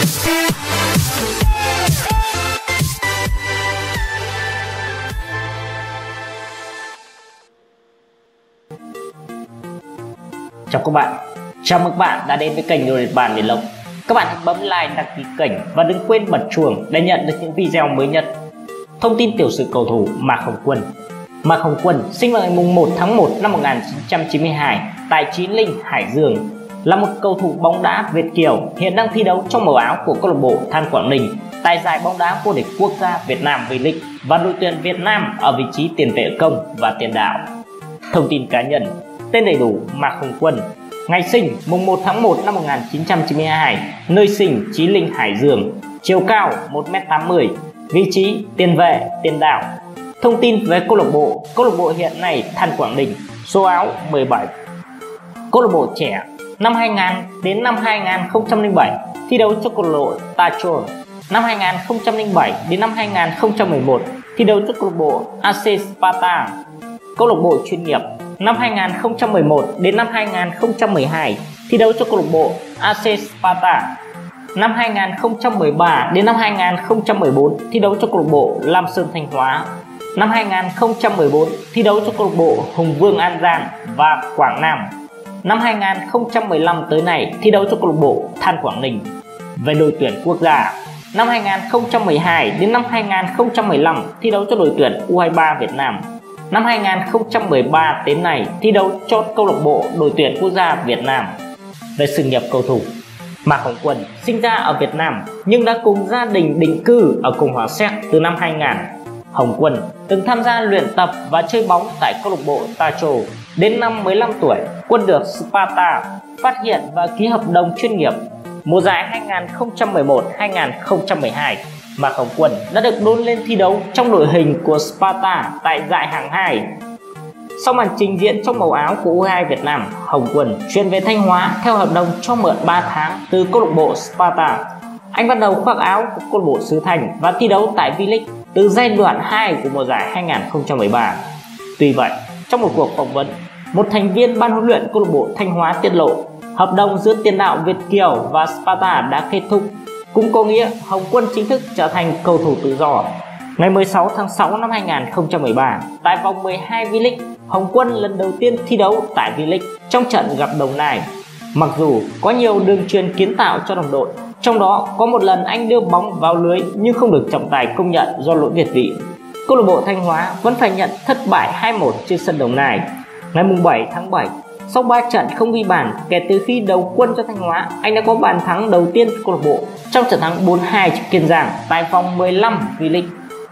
Chào các bạn, chào mừng các bạn đã đến với kênh Nhật Bản Điền Lộc. Các bạn hãy bấm like, đăng ký kênh và đừng quên bật chuông để nhận được những video mới nhất. Thông tin tiểu sử cầu thủ Mạc Hồng Quân. Mạc Hồng Quân sinh vào ngày 1 tháng 1 năm 1992 tại Chí Linh, Hải Dương, là một cầu thủ bóng đá Việt kiều hiện đang thi đấu trong màu áo của câu lạc bộ Than Quảng Ninh tại giải bóng đá vô địch quốc gia Việt Nam V-League và đội tuyển Việt Nam ở vị trí tiền vệ công và tiền đạo. Thông tin cá nhân: tên đầy đủ Mạc Hồng Quân, ngày sinh 1 tháng 1 năm 1992, nơi sinh Chí Linh, Hải Dương, chiều cao 1m80, vị trí tiền vệ, tiền đạo. Thông tin về câu lạc bộ hiện nay Than Quảng Ninh, số áo 17. Câu lạc bộ trẻ, năm 2000 đến năm 2007 thi đấu cho câu lạc bộ Tachol, năm 2007 đến năm 2011 thi đấu cho câu lạc bộ AC Sparta. Câu lạc bộ chuyên nghiệp, năm 2011 đến năm 2012 thi đấu cho câu lạc bộ AC Sparta. Năm 2013 đến năm 2014 thi đấu cho câu lạc bộ Lam Sơn Thanh Hóa. Năm 2014 thi đấu cho câu lạc bộ Hùng Vương An Giang và Quảng Nam. Năm 2015 tới nay thi đấu cho câu lạc bộ Than Quảng Ninh. Về đội tuyển quốc gia, năm 2012 đến năm 2015 thi đấu cho đội tuyển U23 Việt Nam. Năm 2013 đến nay thi đấu cho câu lạc bộ đội tuyển quốc gia Việt Nam. Về sự nghiệp cầu thủ, Mạc Hồng Quân sinh ra ở Việt Nam nhưng đã cùng gia đình định cư ở Cộng hòa Séc từ năm 2000. Hồng Quân từng tham gia luyện tập và chơi bóng tại câu lạc bộ Tachol. Đến năm 15 tuổi, Quân được Sparta phát hiện và ký hợp đồng chuyên nghiệp. Mùa giải 2011-2012, Mạc Hồng Quân đã được đôn lên thi đấu trong đội hình của Sparta tại giải hạng 2. Sau màn trình diễn trong màu áo của U22 Việt Nam, Hồng Quân chuyển về Thanh Hóa theo hợp đồng cho mượn 3 tháng từ câu lạc bộ Sparta. Anh bắt đầu khoác áo của câu lạc bộ xứ Thanh và thi đấu tại V-League từ giai đoạn 2 của mùa giải 2013. Tuy vậy, trong một cuộc phỏng vấn, một thành viên ban huấn luyện câu lạc bộ Thanh Hóa tiết lộ hợp đồng giữa tiền đạo Việt kiều và Sparta đã kết thúc, cũng có nghĩa Hồng Quân chính thức trở thành cầu thủ tự do. Ngày 16 tháng 6 năm 2013, tại vòng 12 V-League, Hồng Quân lần đầu tiên thi đấu tại V-League trong trận gặp Đồng Nai. Mặc dù có nhiều đường truyền kiến tạo cho đồng đội, trong đó có một lần anh đưa bóng vào lưới nhưng không được trọng tài công nhận do lỗi việt vị, câu lạc bộ Thanh Hóa vẫn phải nhận thất bại 2-1 trên sân Đồng Nai. Ngày 7 tháng 7, sau 3 trận không ghi bàn kể từ khi đầu quân cho Thanh Hóa, anh đã có bàn thắng đầu tiên cho câu lạc bộ trong trận thắng 4-2 trước Kiên Giang tại vòng 15 V-League.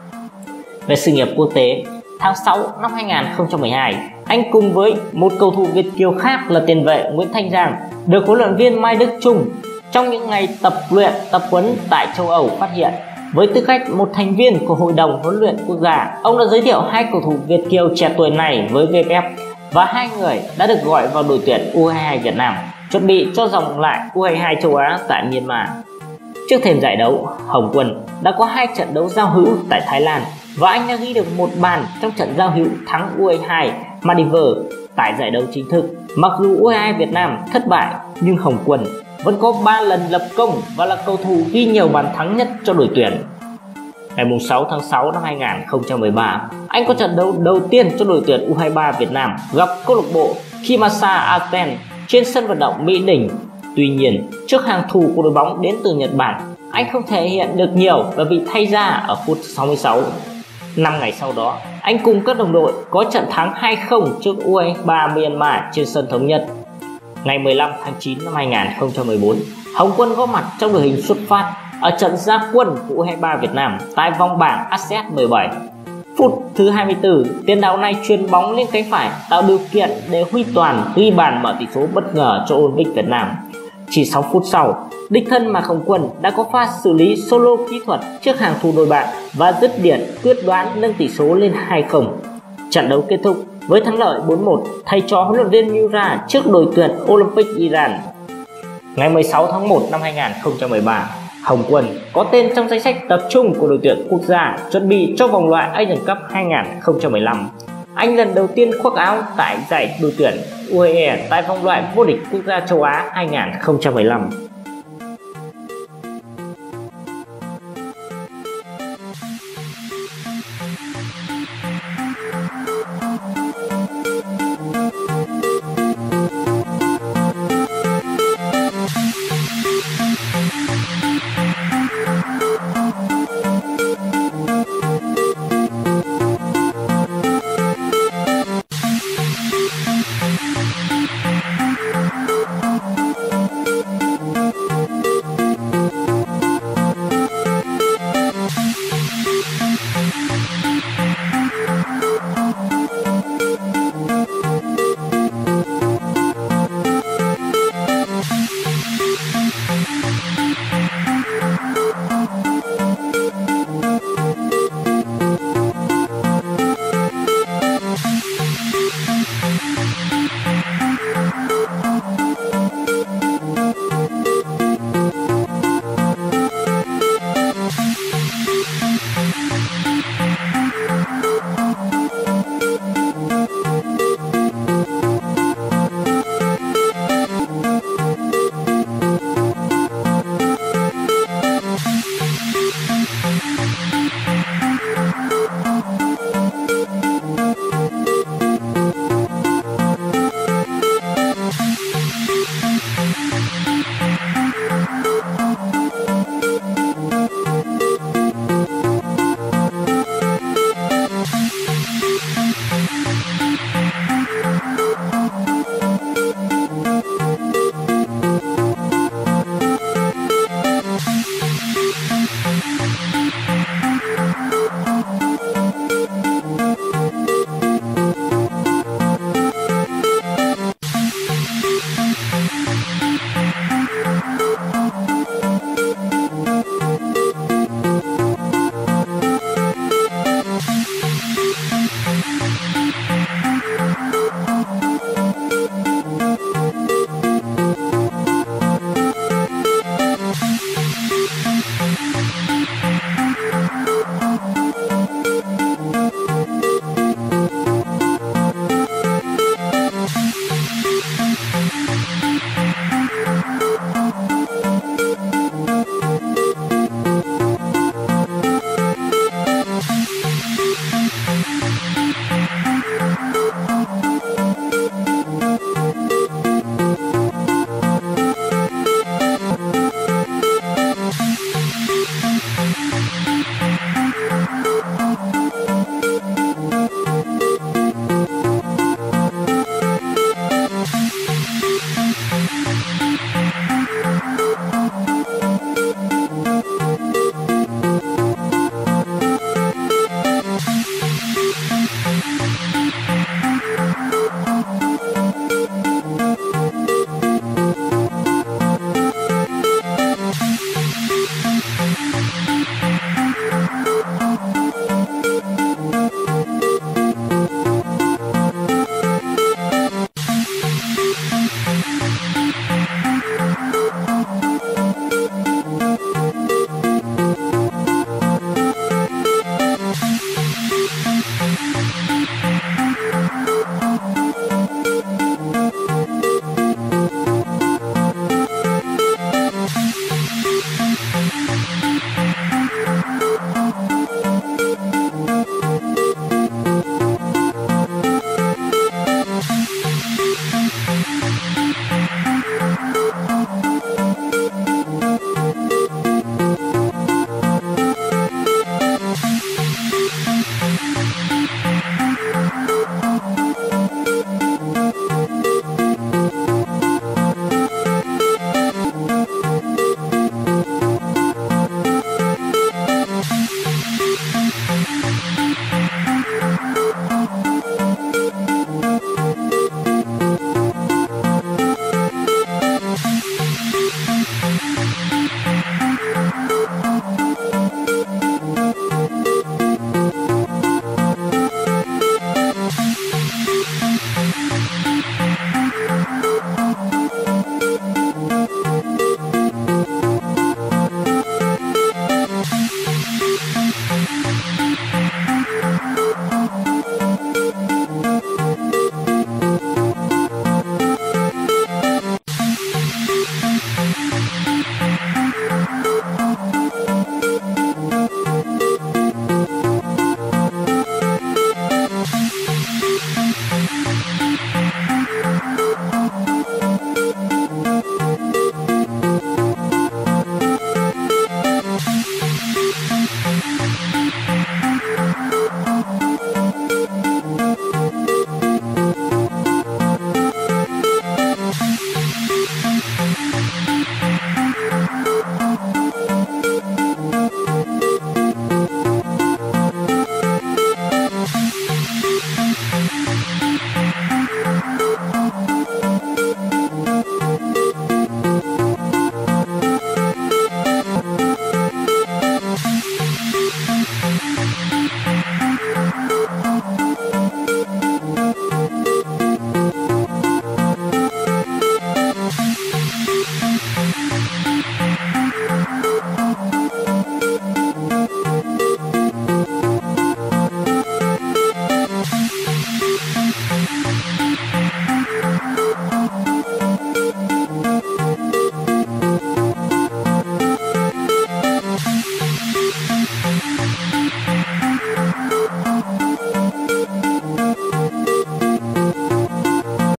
Về sự nghiệp quốc tế, tháng 6 năm 2012, anh cùng với một cầu thủ Việt kiều khác là tiền vệ Nguyễn Thanh Giang được huấn luyện viên Mai Đức Chung trong những ngày tập luyện tập huấn tại châu Âu phát hiện. Với tư cách một thành viên của Hội đồng huấn luyện quốc gia, ông đã giới thiệu hai cầu thủ Việt kiều trẻ tuổi này với VFF và hai người đã được gọi vào đội tuyển U22 Việt Nam chuẩn bị cho vòng lại U22 châu Á tại Myanmar. Trước thềm giải đấu, Hồng Quân đã có 2 trận đấu giao hữu tại Thái Lan và anh đã ghi được một bàn trong trận giao hữu thắng U22 Maldives tại giải đấu chính thức. Mặc dù U22 Việt Nam thất bại nhưng Hồng Quân vẫn có 3 lần lập công và là cầu thủ ghi nhiều bàn thắng nhất cho đội tuyển. Ngày 6 tháng 6 năm 2013, anh có trận đấu đầu tiên cho đội tuyển U23 Việt Nam gặp câu lạc bộ Kimasa Aten trên sân vận động Mỹ Đình. Tuy nhiên, trước hàng thủ của đội bóng đến từ Nhật Bản, anh không thể hiện được nhiều và bị thay ra ở phút 66. 5 ngày sau đó, anh cùng các đồng đội có trận thắng 2-0 trước U23 Myanmar trên sân Thống Nhất. Ngày 15 tháng 9 năm 2014, Hồng Quân góp mặt trong đội hình xuất phát ở trận ra quân của U23 Việt Nam tại vòng bảng ASEAN 17. Phút thứ 24, tiền đạo này chuyền bóng lên cánh phải tạo điều kiện để Huy Toàn ghi bàn mở tỷ số bất ngờ cho Olympic Việt Nam. Chỉ 6 phút sau, đích thân Mạc Hồng Quân đã có pha xử lý solo kỹ thuật trước hàng thủ đội bạn và dứt điểm quyết đoán nâng tỷ số lên 2-0. Trận đấu kết thúc với thắng lợi 4-1 thầy trò huấn luyện viên Miura trước đội tuyển Olympic Iran. Ngày 16 tháng 1 năm 2013, Hồng Quân có tên trong danh sách tập trung của đội tuyển quốc gia chuẩn bị cho vòng loại Asian Cup 2015. Anh lần đầu tiên khoác áo tại giải đội tuyển UAE tại vòng loại vô địch quốc gia châu Á 2015.